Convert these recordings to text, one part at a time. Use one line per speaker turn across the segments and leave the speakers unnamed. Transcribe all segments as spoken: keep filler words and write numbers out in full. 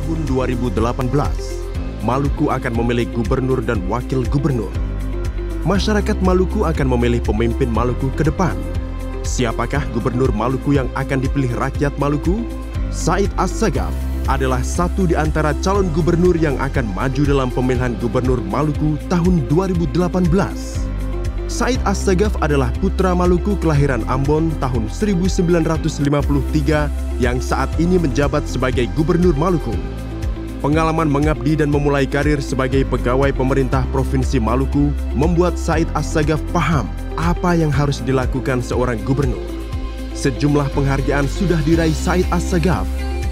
tahun dua ribu delapan belas, Maluku akan memilih gubernur dan wakil gubernur. Masyarakat Maluku akan memilih pemimpin Maluku ke depan. Siapakah gubernur Maluku yang akan dipilih rakyat Maluku? Said Assagaf adalah satu di antara calon gubernur yang akan maju dalam pemilihan gubernur Maluku tahun dua ribu delapan belas. Said Assagaf adalah putra Maluku kelahiran Ambon tahun seribu sembilan ratus lima puluh tiga yang saat ini menjabat sebagai gubernur Maluku. Pengalaman mengabdi dan memulai karir sebagai pegawai pemerintah Provinsi Maluku membuat Said Assagaf paham apa yang harus dilakukan seorang gubernur. Sejumlah penghargaan sudah diraih Said Assagaf.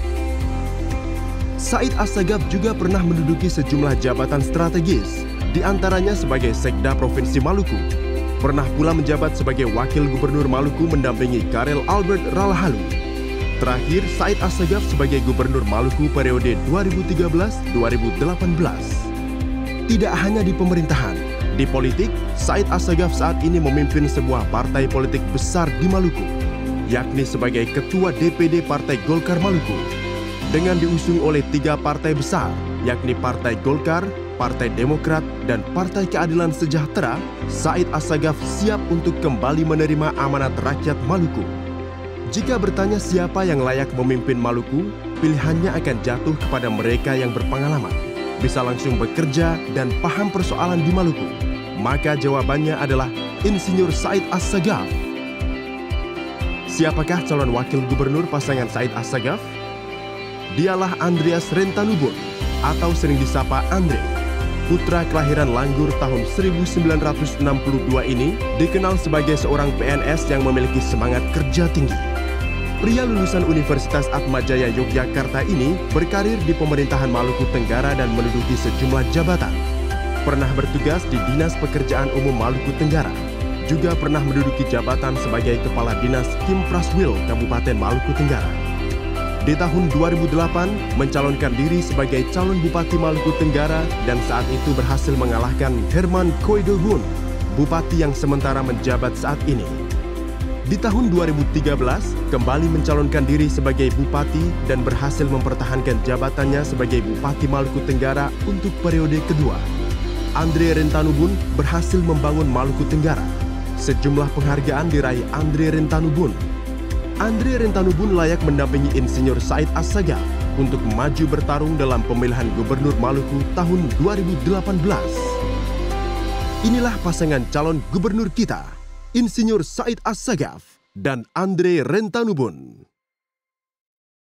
Said Assagaf juga pernah menduduki sejumlah jabatan strategis, di antaranya sebagai Sekda Provinsi Maluku. Pernah pula menjabat sebagai Wakil Gubernur Maluku mendampingi Karel Albert Ralahalu. Terakhir, Said Assagaf sebagai Gubernur Maluku periode dua ribu tiga belas sampai dua ribu delapan belas. Tidak hanya di pemerintahan, di politik, Said Assagaf saat ini memimpin sebuah partai politik besar di Maluku, yakni sebagai Ketua D P D Partai Golkar Maluku. Dengan diusung oleh tiga partai besar, yakni Partai Golkar, Partai Demokrat, dan Partai Keadilan Sejahtera, Said Assagaf siap untuk kembali menerima amanat rakyat Maluku. Jika bertanya siapa yang layak memimpin Maluku, pilihannya akan jatuh kepada mereka yang berpengalaman, bisa langsung bekerja dan paham persoalan di Maluku. Maka jawabannya adalah Insinyur Said Assagaf. Siapakah calon wakil gubernur pasangan Said Assagaf? Dialah Andreas Rentanubun, atau sering disapa Andre. Putra kelahiran Langgur tahun seribu sembilan ratus enam puluh dua ini dikenal sebagai seorang P N S yang memiliki semangat kerja tinggi. Pria lulusan Universitas Atmajaya Yogyakarta ini berkarir di pemerintahan Maluku Tenggara dan menduduki sejumlah jabatan. Pernah bertugas di Dinas Pekerjaan Umum Maluku Tenggara. Juga pernah menduduki jabatan sebagai Kepala Dinas Kim Praswil Kabupaten Maluku Tenggara. Di tahun dua ribu delapan, mencalonkan diri sebagai calon Bupati Maluku Tenggara dan saat itu berhasil mengalahkan Herman Koidobun, Bupati yang sementara menjabat saat ini. Di tahun dua ribu tiga belas, kembali mencalonkan diri sebagai Bupati dan berhasil mempertahankan jabatannya sebagai Bupati Maluku Tenggara untuk periode kedua. Andre Rentanubun berhasil membangun Maluku Tenggara. Sejumlah penghargaan diraih Andre Rentanubun. Andre Rentanubun layak mendampingi Insinyur Said Assagaf untuk maju bertarung dalam pemilihan Gubernur Maluku tahun dua ribu delapan belas. Inilah pasangan calon gubernur kita, Insinyur Said Assagaf dan Andre Rentanubun.